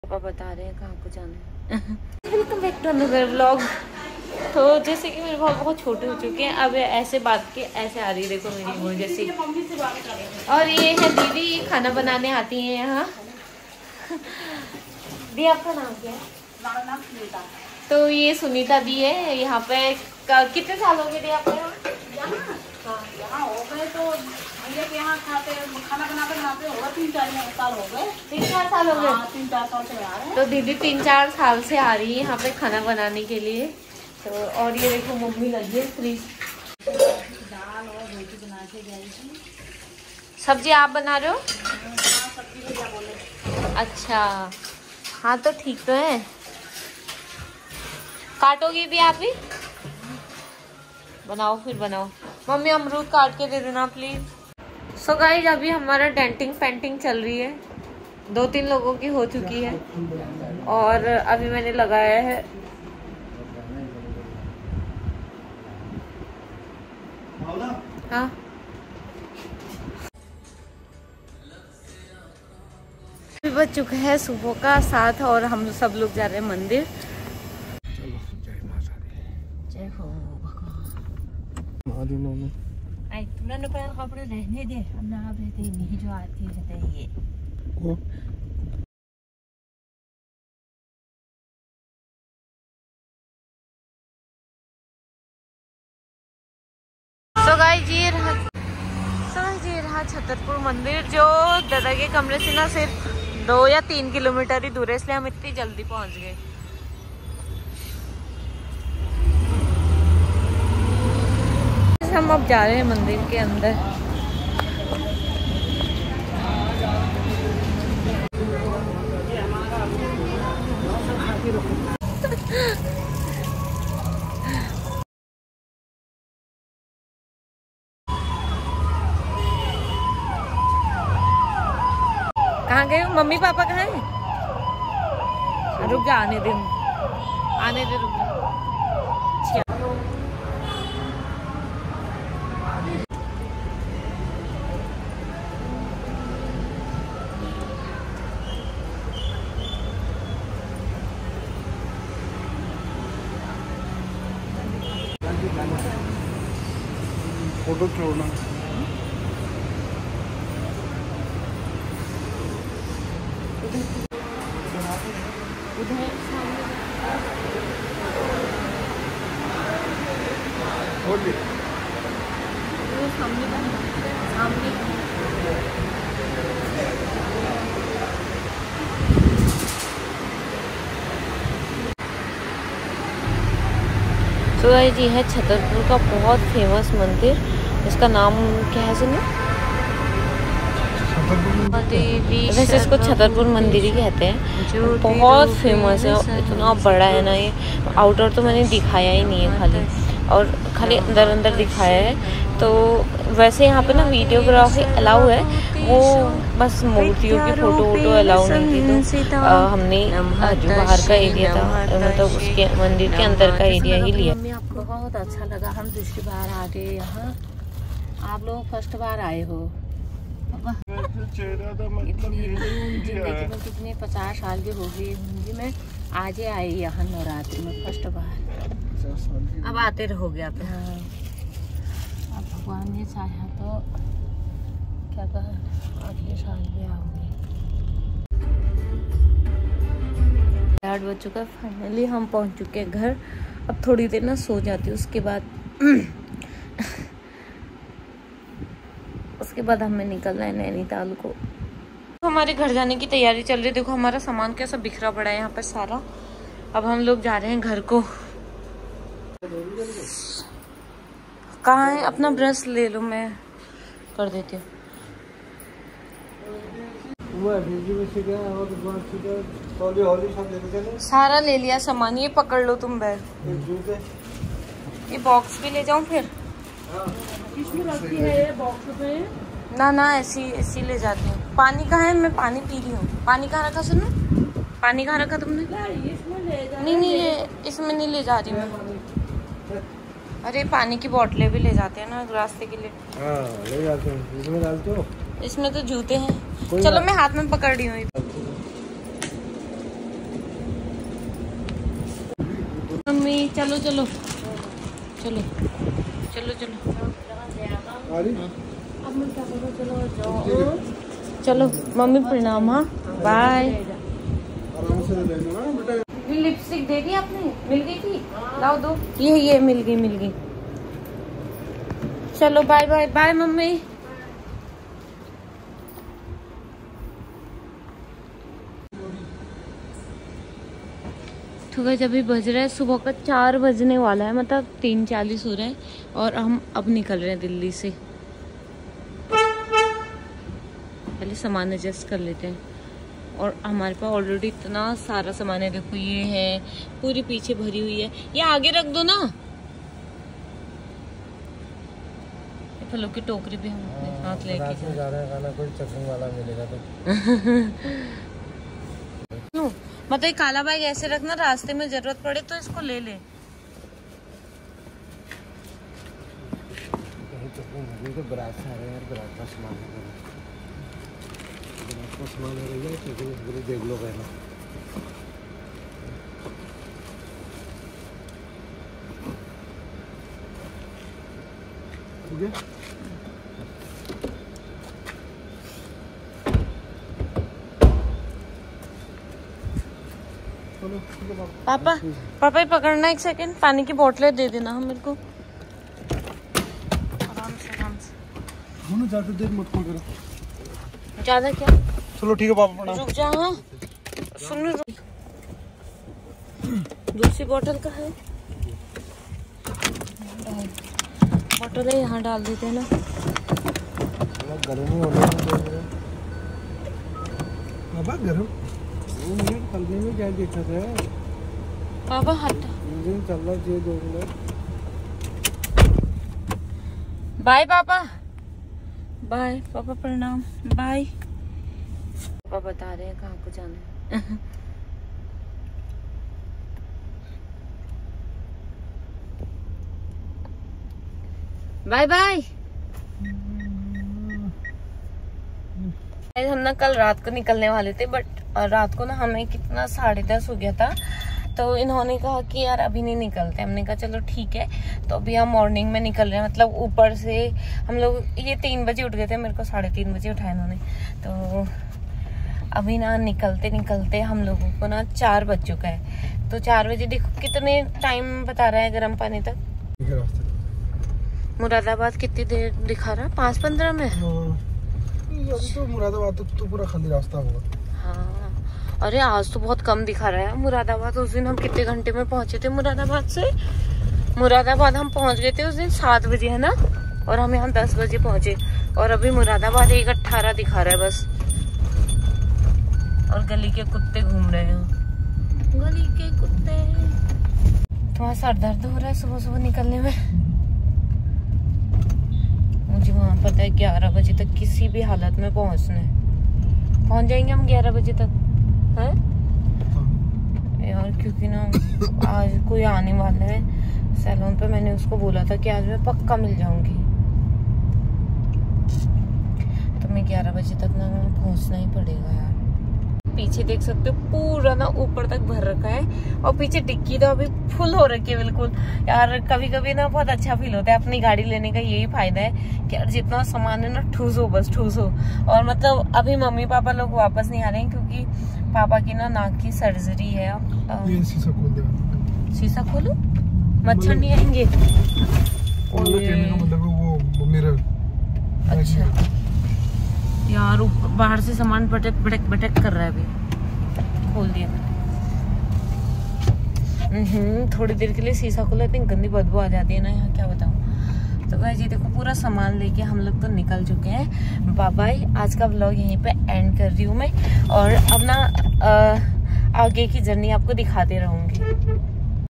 पापा बता रहे हैं कहाँ को जाना है। Welcome back to another vlog. तो जैसे कि मेरे भाई बहुत छोटे हो चुके हैं, अब ऐसे बात के ऐसे आ रही है, देखो मेरी मुँह जैसी। और ये है दीदी, खाना बनाने आती हैं यहाँ। दी आपका नाम क्या है? तो ये सुनीता दी है यहाँ पे। कितने साल हो गए दी आपको यहाँ? यहाँ हो गए तो भैया के यहाँ खाना बनाते होगा 3-4 साल हो गए। 3-4 साल हो गए? 3-4 साल से आ रहे हैं। तो दीदी 3-4 साल से आ रही है यहाँ पे खाना बनाने के लिए। तो और ये देखो मम्मी लगी है फ्रीज। दाल और रोटी बना के गई थी। सब्जी आप बना रहे हो? सब्जी को क्या बोले? अच्छा हाँ, तो ठीक तो है। काटोगी भी आप ही? बनाओ फिर बनाओ। मम्मी अमरूद काट के दे देना प्लीज। सो गाइस अभी हमारा डेंटिंग पेंटिंग चल रही है, 2-3 लोगों की हो चुकी है और अभी मैंने लगाया है। हाँ अभी बज चुका है सुबह का 7 और हम सब लोग जा रहे हैं मंदिर। जय हो भगवान। आई तुमने पहले कपड़े रहने दे, हम ना रहते नहीं जो आती रहते हैं ये। तो गाइस ये रहा छतरपुर मंदिर, जो दादा के कमरे से ना सिर्फ 2 या 3 किलोमीटर ही दूर है, इसलिए हम इतनी जल्दी पहुंच गए। हम अब जा रहे हैं मंदिर के अंदर। कहाँ गए हो? मम्मी पापा कहाँ हैं? रुक जा, आने दे, रुक जा। फोटो छोड़ना। तो ये है छतरपुर का बहुत फेमस मंदिर, इसका नाम क्या है सुनो? वैसे इसको छतरपुर मंदिर ही कहते हैं। बहुत फेमस है, इतना बड़ा है ना ये। आउटर तो मैंने दिखाया ही नहीं है, खाली अंदर दिखाया है। तो वैसे यहाँ पे ना वीडियोग्राफी अलाउ है, वो बस मूर्तियों की फोटो अलाउ नहीं थी। तो हमने जो बाहर का एरिया था, मतलब उसके मंदिर के अंदर का एरिया ही लिया। मम्मी आपको बहुत अच्छा लगा, हम दूसरी बार आ गए यहाँ, आप लोग फर्स्ट बार आए हो। जिंदगी में कितने 50 साल की हो गई होंगी, मैं आज ही आई यहाँ नवरात्रि में फर्स्ट बार। अब आते रहोगे आप? हाँ, अब भगवान ने चाहा तो क्या कहा, अगले साल भी आओगे। 8 बज चुका, फाइनली हम पहुंच चुके हैं घर। अब थोड़ी देर ना सो जाती हूँ, उसके बाद हमें निकलना है नैनीताल को। तो हमारे घर जाने की तैयारी चल रही है। देखो हमारा सामान कैसा बिखरा पड़ा है यहाँ पर सारा। अब हम लोग जा रहे हैं घर को। कहाँ है? अपना ब्रश ले लो, मैं कर देती हूँ। सारा ले लिया सामान, ये पकड़ लो तुम बैग। ये बॉक्स भी ले जाऊं फिर? किसमें रखी है ये बॉक्स में? ना ऐसी ले जाती हूँ। पानी कहाँ है? मैं पानी पी रही हूँ। पानी कहाँ रखा सुनो? पानी कहाँ रखा तुमने? नहीं ये इसमें नहीं ले जा रही मैं। अरे पानी की बोतलें भी ले जाते हैं ना रास्ते के लिए। हाँ ले जाते हैं। इसमें डालते हो? इसमें तो जूते हैं। चलो मैं हाथ में पकड़ रही हूँ। मम्मी चलो चलो चलो चलो चलो चलो मम्मी प्रणाम। हाँ बाय। लिपस्टिक दे दी आपने? मिल गई थी? लाओ दो। ये मिल गई। चलो बाय बाय बाय मम्मी। तो गाइस अभी बज रहा है सुबह का 4 बजने वाला है, मतलब 3:40 हो रहा है और हम अब निकल रहे हैं दिल्ली से। पहले सामान एडजस्ट कर लेते हैं। और हमारे पास ऑलरेडी इतना सारा सामान है, देखो ये है पूरी पीछे भरी हुई है। ये आगे रख दो ना। फलों की टोकरी भी हम अपने साथ लेके जा रहे हैं। कोई चटनी वाला मिलेगा तो मतलब काला बैग ऐसे रखना, रास्ते में जरूरत पड़े तो इसको ले ले। तो बरात से आ रहे हैं यार, बरात का सामान देख लो पहले। ठीक है पापा ही पकड़ना। 1 सेकंड, पानी की बोतलें दे देना हम मेरे को। आराम से ज्यादा देर मत करो। ज्यादा क्या? चलो ठीक है पापा प्रणाम। रुक जा। हाँ सुन, दूसरी बोतल का है? बोतल है यहाँ डाल देते हैं ना। गर्म होना पापा, गर्म तलने में क्या दिक्कत है पापा? हट चल रहा चाहिए 2 मिनट। बाय पापा। बाय पापा प्रणाम। बाय। पापा बता रहे हैं कहाँ को जाना है। Bye bye. हम ना कल रात को निकलने वाले थे, बट रात को ना हमें कितना 10:30 हो गया था, तो इन्होंने कहा कि यार अभी नहीं निकलते। हमने कहा चलो ठीक है, तो अभी हम मॉर्निंग में निकल रहे हैं। मतलब ऊपर से हम लोग ये 3 बजे उठ गए थे, मेरे को 3:30 बजे उठाया इन्होंने। तो अभी ना निकलते हम लोगों को ना 4 बज चुका है। तो 4 बजे देखो कितने टाइम बता रहा है गर्म पानी तक। मुरादाबाद कितनी देर दिखा रहा है? 5-15 में। तो मुरादाबाद तो पूरा खाली रास्ता होगा। हाँ अरे आज तो बहुत कम दिखा रहा है मुरादाबाद। उस दिन हम कितने घंटे में पहुंचे थे मुरादाबाद से? मुरादाबाद हम पहुंच गए थे उस दिन 7 बजे, है ना? और हम यहाँ 10 बजे पहुंचे और अभी मुरादाबाद 1:18 दिखा रहा है बस। और गली के कुत्ते घूम रहे हैं। गली के कुत्ते। तुम्हारा सर दर्द हो रहा है सुबह सुबह निकलने में? मुझे वहाँ पता है 11 बजे तक किसी भी हालत में पहुँचना है। पहुँच जाएंगे हम 11 बजे तक, है यार? क्योंकि ना आज कोई आने वाला है सैलून पे। मैंने उसको बोला था कि आज मैं पक्का मिल जाऊंगी, तो मैं 11 बजे तक ना पहुँचना ही पड़ेगा यार। पीछे देख सकते हो पूरा ना ऊपर तक भर रखा है और पीछे डिक्की तो अभी फुल हो रखी है बिल्कुल। यार कभी कभी ना बहुत अच्छा फील होता है। अपनी गाड़ी लेने का यही फायदा है कि यार जितना सामान है ना ठूस हो, बस ठूस हो। और मतलब अभी मम्मी पापा लोग वापस नहीं आ रहे हैं क्योंकि पापा की ना नाक की सर्जरी है। शीशा खोल दे। शीशा खोलो, मच्छर नहीं आएंगे। वो मिरर। अच्छा यार बाहर से सामान भटक कर रहा है। अभी खोल दिया मैंने। थोड़ी देर के लिए शीशा खोला, इतनी गंदी बदबू आ जाती है ना यहाँ, क्या बताऊँ। तो गाइस ये देखो पूरा सामान लेके हम लोग तो निकल चुके हैं। Bye bye. आज का व्लॉग यहीं पे एंड कर रही हूँ मैं, और अब ना आगे की जर्नी आपको दिखाते रहूंगी।